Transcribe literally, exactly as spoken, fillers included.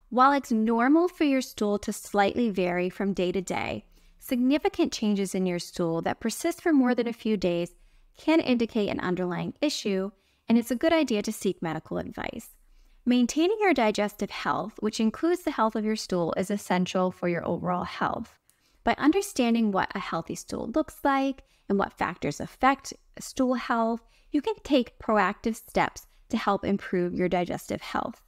While it's normal for your stool to slightly vary from day to day, significant changes in your stool that persist for more than a few days can indicate an underlying issue, and it's a good idea to seek medical advice. Maintaining your digestive health, which includes the health of your stool, is essential for your overall health. By understanding what a healthy stool looks like and what factors affect stool health, you can take proactive steps to help improve your digestive health.